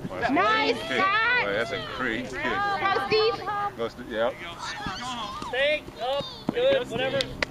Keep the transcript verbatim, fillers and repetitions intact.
Well, nice, kick. Scott. Boy, that's a great kick. Go, Steve. Go, Steve. Yep. Stay up, good, whatever.